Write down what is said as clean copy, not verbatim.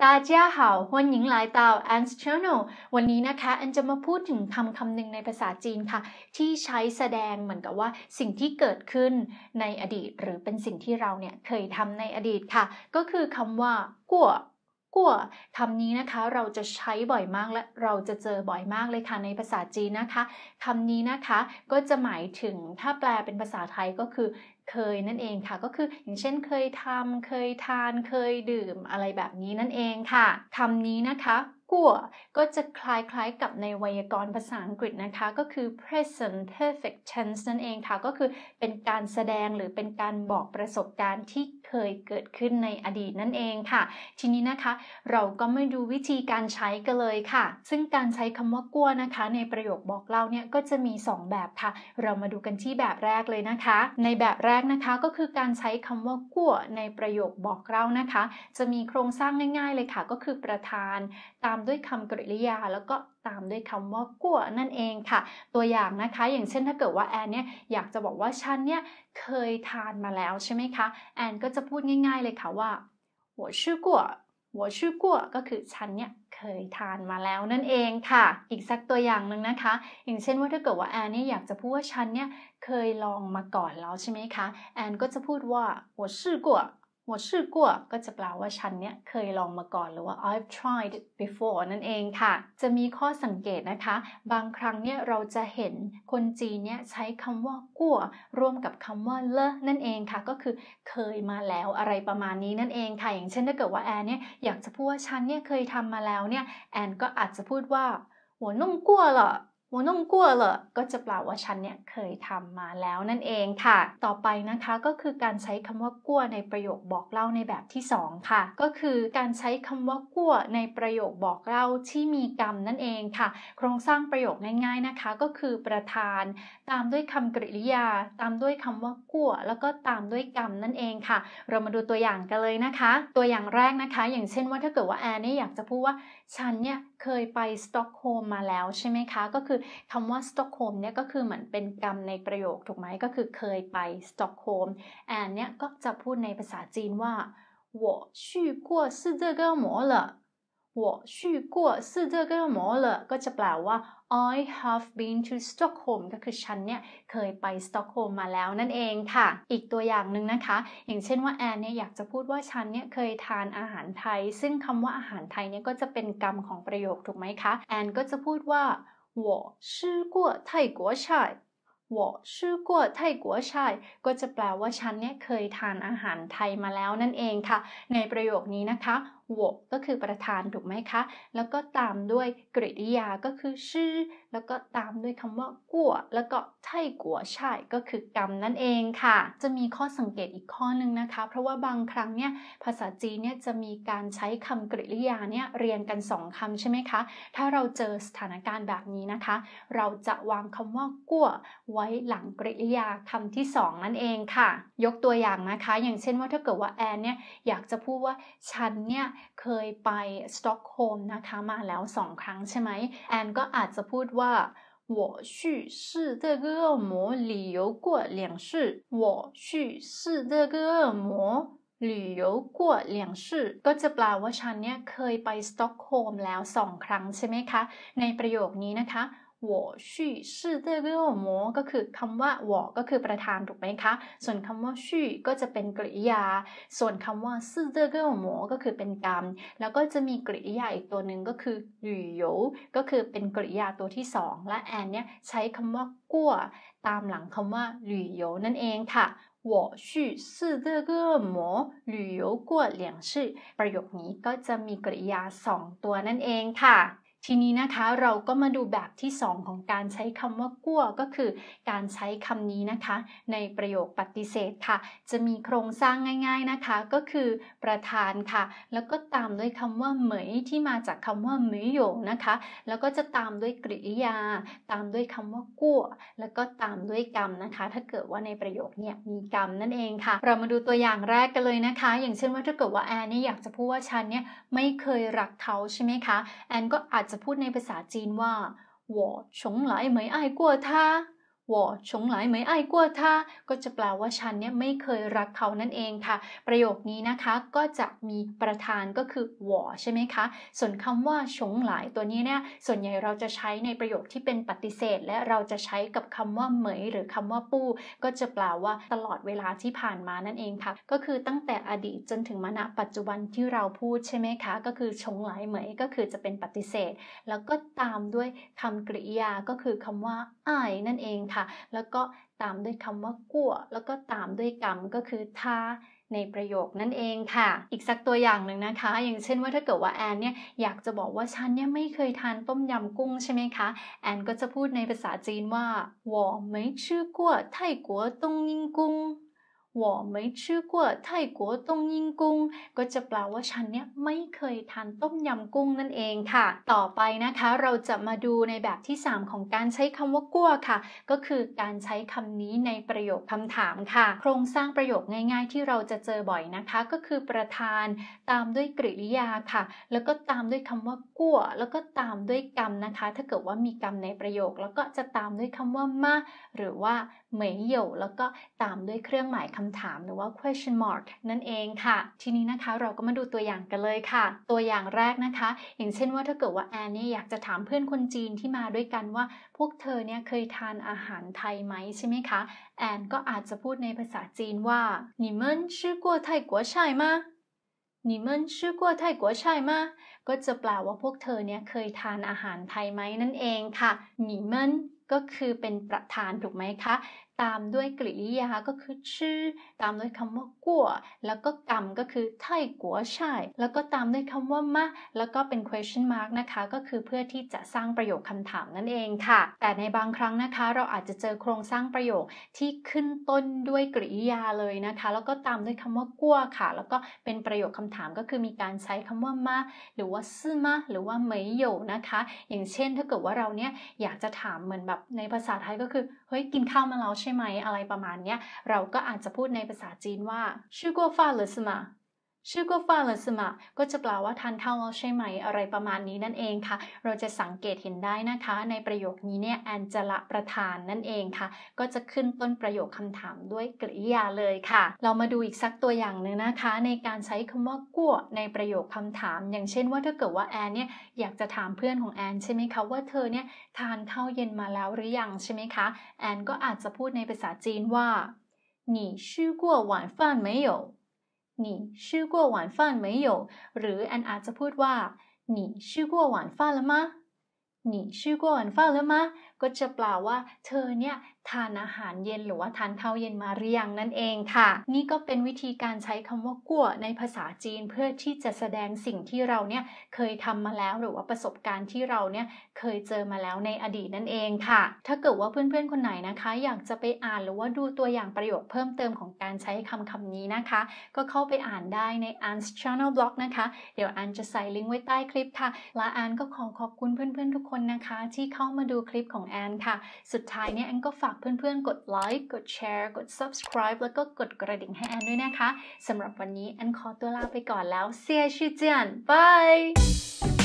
大家好欢迎来到 Anne's Channel วันนี้นะคะแอนจะมาพูดถึงคำหนึ่งในภาษาจีนค่ะที่ใช้แสดงเหมือนกับว่าสิ่งที่เกิดขึ้นในอดีตหรือเป็นสิ่งที่เราเนี่ยเคยทำในอดีตค่ะก็คือคำว่ากั่วคำนี้นะคะเราจะใช้บ่อยมากและเราจะเจอบ่อยมากเลยค่ะในภาษาจีนนะคะคำนี้นะคะก็จะหมายถึงถ้าแปลเป็นภาษาไทยก็คือเคยนั่นเองค่ะก็คืออย่างเช่นเคยทำเคยทานเคยดื่มอะไรแบบนี้นั่นเองค่ะคำนี้นะคะกั่วก็จะคล้ายๆกับในไวยากรณ์ภาษาอังกฤษนะคะก็คือ present perfect tense นั่นเองค่ะก็คือเป็นการแสดงหรือเป็นการบอกประสบการณ์ที่เคยเกิดขึ้นในอดีตนั่นเองค่ะทีนี้นะคะเราก็มาดูวิธีการใช้กันเลยค่ะซึ่งการใช้คำว่ากั่วนะคะในประโยคบอกเล่าเนี่ยก็จะมี2แบบค่ะเรามาดูกันที่แบบแรกเลยนะคะในแบบแรกนะคะก็คือการใช้คำว่ากั่วในประโยคบอกเล่านะคะจะมีโครงสร้างง่ายๆเลยค่ะก็คือประธานตามด้วยคำกริยาแล้วก็ตามด้วยคำว่ากั่วนั่นเองค่ะตัวอย่างนะคะอย่างเช่นถ้าเกิดว่าแอนเนี่ยอยากจะบอกว่าฉันเนี่ยเคยทานมาแล้วใช่ไหมคะแอนก็จะพูดง่ายๆเลยค่ะว่า我吃过ก็คือฉันเนี่ยเคยทานมาแล้วนั่นเองค่ะอีกสักตัวอย่างหนึ่งนะคะอย่างเช่นว่าถ้าเกิดว่าแอนเนี่ยอยากจะพูดว่าฉันเนี่ยเคยลองมาก่อนแล้วใช่ไหมคะแอนก็จะพูดว่า我试过ก็จะแปลว่าฉันเนี่ยเคยลองมาก่อนหรือว่า I've tried before นั่นเองค่ะจะมีข้อสังเกตนะคะบางครั้งเนี่ยเราจะเห็นคนจีนเนี่ยใช้คำว่ากั่วร่วมกับคำว่าเลอะนั่นเองค่ะก็คือเคยมาแล้วอะไรประมาณนี้นั่นเองค่ะอย่างเช่นถ้าเกิดว่าแอนเนี่ยอยากจะพูดว่าฉันเนี่ยเคยทำมาแล้วเนี่ยแอนก็อาจจะพูดว่า我弄过了ก็จะแปลว่าฉันเนี่ยเคยทำมาแล้วนั่นเองค่ะต่อไปนะคะก็คือการใช้คำว่ากั่วในประโยคบอกเล่าในแบบที่2ค่ะก็คือการใช้คำว่ากั่วในประโยคบอกเล่าที่มีกรรมนั่นเองค่ะโครงสร้างประโยคง่ายๆนะคะก็คือประธานตามด้วยคำกริยาตามด้วยคำว่ากั่วแล้วก็ตามด้วยกรรมนั่นเองค่ะเรามาดูตัวอย่างกันเลยนะคะตัวอย่างแรกนะคะอย่างเช่นว่าถ้าเกิดว่าแอนเนี่ยอยากจะพูดว่าฉันเนี่ยเคยไปสต็อกโฮล์มมาแล้วใช่ไหมคะก็คือคำว่าสต็อกโฮล์มเนี่ยก็คือเหมือนเป็นกรรมในประโยคถูกไหมก็คือเคยไปสต็อกโฮล์มแอนเนี่ยก็จะพูดในภาษาจีนว่า我去过斯德哥尔摩了ก็จะแปลว่า I have been to Stockholm ก็คือฉันเนี่ยเคยไปสต็อกโฮล์มมาแล้วนั่นเองค่ะอีกตัวอย่างหนึ่งนะคะอย่างเช่นว่าแอนเนี่ยอยากจะพูดว่าฉันเนี่ยเคยทานอาหารไทยซึ่งคำว่าอาหารไทยเนี่ยก็จะเป็นกรรมของประโยคถูกไหมคะแอนก็จะพูดว่า我吃过泰国菜ก็จะแปลว่าฉันเนี่ยเคยทานอาหารไทยมาแล้วนั่นเองค่ะในประโยคนี้นะคะก็คือประธานถูกไหมคะแล้วก็ตามด้วยกริยาก็คือชื่อแล้วก็ตามด้วยคำว่ากั่วแล้วก็ไท่กัวช่ายก็คือกรรมนั่นเองค่ะจะมีข้อสังเกตอีกข้อนึงนะคะเพราะว่าบางครั้งเนี่ยภาษาจีนเนี่ยจะมีการใช้คำกริยาเนี่ยเรียงกัน2คำใช่ไหมคะถ้าเราเจอสถานการณ์แบบนี้นะคะเราจะวางคำว่ากั่วไว้หลังกริยาคำที่2นั่นเองค่ะยกตัวอย่างนะคะอย่างเช่นว่าถ้าเกิดว่าแอนเนี่ยอยากจะพูดว่าฉันเนี่ยเคยไปสต็อกโฮล์มนะคะมาแล้ว2ครั้งใช่ไหมแอนก็อาจจะพูดว่า我去斯德哥尔摩旅游过2次ก็จะแปลว่าฉันเนี่ยเคยไปสต็อกโฮล์มแล้ว2ครั้งใช่ไหมคะในประโยคนี้นะคะ我去斯德哥尔摩ก็คือคำว่าก็คือประธานถูกไหมคะส่วนคำว่าชื่อก็จะเป็นกริยาส่วนคำว่า斯德哥尔摩ก็คือเป็นกรรมแล้วก็จะมีกริยาอีกตัวหนึ่งก็คือ旅游ก็คือเป็นกริยาตัวที่2และแอนเนี่ยใช้คำว่ากั่วตามหลังคำว่า旅游นั่นเองค่ะ我去斯德哥尔摩旅游过2次ประโยคนี้ก็จะมีกริยา2ตัวนั่นเองค่ะทีนี้นะคะเราก็มาดูแบบที่2ของการใช้คำว่ากั่วก็คือการใช้คำนี้นะคะในประโยคปฏิเสธค่ะจะมีโครงสร้างง่ายๆนะคะก็คือประธานค่ะแล้วก็ตามด้วยคำว่าเหมยที่มาจากคำว่าเหมยโยนะคะแล้วก็จะตามด้วยกริยาตามด้วยคำว่ากั่วแล้วก็ตามด้วยกรรมนะคะถ้าเกิดว่าในประโยคเนี่ยมีกรรมนั่นเองค่ะเรามาดูตัวอย่างแรกกันเลยนะคะอย่างเช่นว่าถ้าเกิดว่าแอนนี่อยากจะพูดว่าฉันเนี่ยไม่เคยรักเขาใช่ไหมคะแอนก็อาจจะพูดในภาษาจีนว่า我从来没爱过他我从来没爱过他ก็จะแปลว่าฉันเนี่ยไม่เคยรักเขานั่นเองค่ะประโยคนี้นะคะก็จะมีประธานก็คือ我ใช่ไหมคะส่วนคำว่าฉงหลายตัวนี้เนี่ยส่วนใหญ่เราจะใช้ในประโยคที่เป็นปฏิเสธและเราจะใช้กับคำว่าเหมยหรือคำว่าปู้ก็จะแปลว่าตลอดเวลาที่ผ่านมานั่นเองค่ะก็คือตั้งแต่อดีตจนถึงมาณปัจจุบันที่เราพูดใช่ไหมคะก็คือฉงหลายเหมยก็คือจะเป็นปฏิเสธแล้วก็ตามด้วยคำกริยาก็คือคำว่าอ้ายนั่นเองค่ะแล้วก็ตามด้วยคำว่ากั่วแล้วก็ตามด้วยกรรมก็คือท่าในประโยคนั่นเองค่ะอีกสักตัวอย่างหนึ่งนะคะอย่างเช่นว่าถ้าเกิดว่าแอนเนี่ยอยากจะบอกว่าฉันเนี่ยไม่เคยทานต้มยำกุ้งใช่ไหมคะแอนก็จะพูดในภาษาจีนว่า我没吃过泰国冬阴功我没吃过泰国冬阴功ก็จะแปลว่าฉันเนี่ยไม่เคยทานต้มยำกุ้งนั่นเองค่ะต่อไปนะคะเราจะมาดูในแบบที่3ของการใช้คำว่ากั่วค่ะก็คือการใช้คำนี้ในประโยคคำถามค่ะโครงสร้างประโยคง่ายๆที่เราจะเจอบ่อยนะคะก็คือประธานตามด้วยกริยาค่ะแล้วก็ตามด้วยคำว่ากั่วแล้วก็ตามด้วยกรรมนะคะถ้าเกิดว่ามีกรรมในประโยคแล้วก็จะตามด้วยคำว่ามาหรือว่าเหมยเหยวแล้วก็ตามด้วยเครื่องหมายคำถามหรือว่า question mark นั่นเองค่ะทีนี้นะคะเราก็มาดูตัวอย่างกันเลยค่ะตัวอย่างแรกนะคะอย่างเช่นว่าถ้าเกิดว่าแอนนี่อยากจะถามเพื่อนคนจีนที่มาด้วยกันว่าพวกเธอเนี่ยเคยทานอาหารไทยไหมใช่ไหมคะแอนก็อาจจะพูดในภาษาจีนว่า你们吃过泰国菜吗你们吃过泰国菜吗ก็จะแปลว่าพวกเธอเนี่ยเคยทานอาหารไทยไหมนั่นเองค่ะ你们ก็คือเป็นประธานถูกไหมคะตามด้วยกริยาก็คือชื่อตามด้วยคำว่ากั่วแล้วก็กรรมก็คือไทกัวใช่แล้วก็ตามด้วยคำว่ามะแล้วก็เป็น question mark นะคะก็คือเพื่อที่จะสร้างประโยคคำถามนั่นเองค่ะแต่ในบางครั้งนะคะเราอาจจะเจอโครงสร้างประโยคที่ขึ้นต้นด้วยกริยาเลยนะคะแล้วก็ตามด้วยคำว่ากั่วค่ะแล้วก็เป็นประโยคคำถามก็คือมีการใช้คำว่ามะหรือว่าซื่อมะหรือว่าเหมยโยนะคะอย่างเช่นถ้าเกิดว่าเราเนี่ยอยากจะถามเหมือนแบบในภาษาไทยก็คือเฮ้ยกินข้าวมาแล้วใช่ไหมอะไรประมาณเนี้ยเราก็อาจจะพูดในภาษาจีนว่า吃过饭了是吗吃过饭了是吗ก็จะแปลว่าทานข้าวแล้วใช่ไหมอะไรประมาณนี้นั่นเองค่ะเราจะสังเกตเห็นได้นะคะในประโยคนี้เนี่ยแอนจะละประธานนั่นเองค่ะก็จะขึ้นต้นประโยคคำถามด้วยกริยาเลยค่ะเรามาดูอีกสักตัวอย่างหนึ่งนะคะในการใช้คำว่ากั่วในประโยคคำถามอย่างเช่นว่าถ้าเกิดว่าแอนเนี่ยอยากจะถามเพื่อนของแอนใช่ไหมคะว่าเธอเนี่ยทานข้าวเย็นมาแล้วหรือยังใช่ไหมคะแอนก็อาจจะพูดในภาษาจีนว่า你吃过晚饭没有你吃过晚饭没有หรือแอนอาจจะพูดว่า你吃过晚饭了吗你吃过晚饭了吗ก็จะแปลว่าเธอเนี่ยทานอาหารเย็นหรือว่าทานข้าวเย็นมาหรือยังนั่นเองค่ะนี่ก็เป็นวิธีการใช้คำว่ากั่วในภาษาจีนเพื่อที่จะแสดงสิ่งที่เราเนี่ยเคยทำมาแล้วหรือว่าประสบการณ์ที่เราเนี่ยเคยเจอมาแล้วในอดีตนั่นเองค่ะถ้าเกิดว่าเพื่อนๆคนไหนนะคะอยากจะไปอ่านหรือว่าดูตัวอย่างประโยคเพิ่มเติมของการใช้คำนี้นะคะก็เข้าไปอ่านได้ใน Anne's Channel Blog นะคะเดี๋ยวอันจะใส่ลิงก์ไว้ใต้คลิปค่ะและอันก็ขอบคุณเพื่อนๆทุกคนนะคะที่เข้ามาดูคลิปของแอนค่ะสุดท้ายเนี่ยแอนก็ฝากเพื่อนๆกดไลค์กดแชร์กด subscribe แล้วก็กดกระดิ่งให้แอนด้วยนะคะสำหรับวันนี้แอนขอตัวลาไปก่อนแล้วเสียชื่อเจียนบาย